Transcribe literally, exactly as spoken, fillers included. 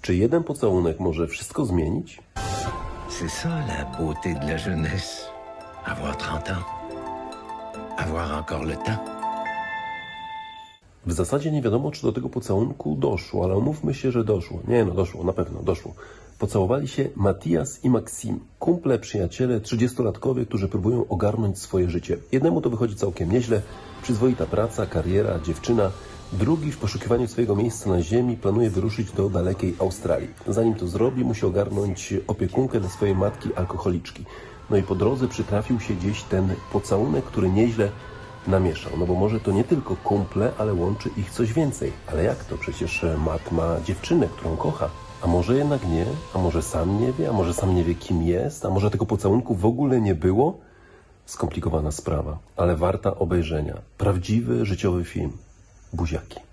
Czy jeden pocałunek może wszystko zmienić? C'est ça la beauté de la jeunesse. Avoir trente ans. Avoir encore le temps. W zasadzie nie wiadomo, czy do tego pocałunku doszło, ale umówmy się, że doszło. Nie no, doszło, na pewno doszło. Pocałowali się Matias i Maxim, kumple, przyjaciele, trzydziestolatkowie, którzy próbują ogarnąć swoje życie. Jednemu to wychodzi całkiem nieźle, przyzwoita praca, kariera, dziewczyna. Drugi w poszukiwaniu swojego miejsca na ziemi planuje wyruszyć do dalekiej Australii. Zanim to zrobi, musi ogarnąć opiekunkę dla swojej matki alkoholiczki. No i po drodze przytrafił się gdzieś ten pocałunek, który nieźle namieszał. No bo może to nie tylko kumple, ale łączy ich coś więcej. Ale jak to? Przecież Matt ma dziewczynę, którą kocha. A może jednak nie? A może sam nie wie? A może sam nie wie, kim jest? A może tego pocałunku w ogóle nie było? Skomplikowana sprawa, ale warta obejrzenia. Prawdziwy, życiowy film. Buziaki.